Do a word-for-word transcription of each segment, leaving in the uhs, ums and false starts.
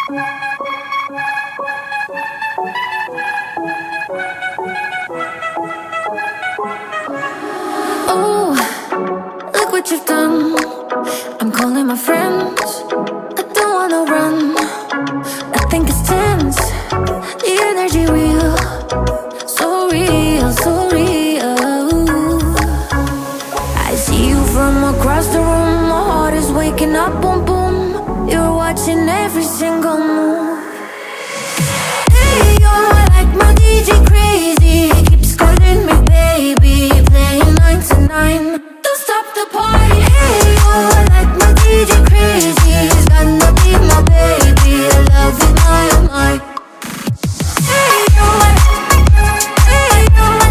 Oh, look what you've done. I'm calling my friends, I don't wanna run. I think it's tense, the energy real, so real, so real. I see you from across the room, my heart is waking up, boom, boom. You're watching every single move. Hey, yo, I like my D J crazy, keeps calling me baby, playing nine to nine. Don't stop the party. Hey, yo, I like my D J crazy, he's gonna be my baby, I love it, my, oh my. Hey, yo, I, hey, yo, I,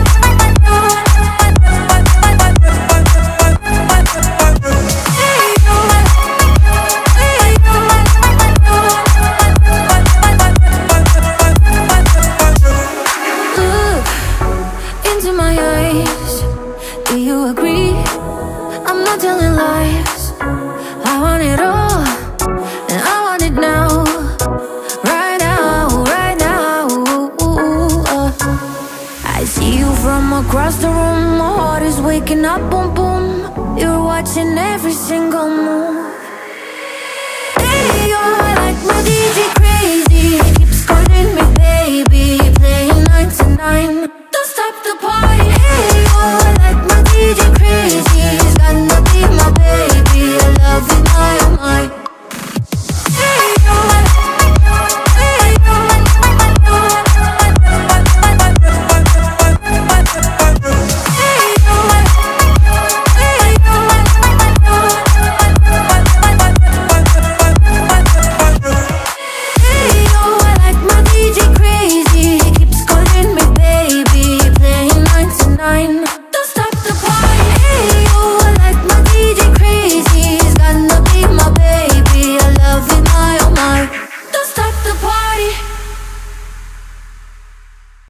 hey, yo, I, hey, yo, Look into my eyes, do you agree? I'm not telling lies. I want it all, and I want it now. Right now, right now. uh. I see you from across the room, my heart is waking up, boom, boom. You're watching every single move.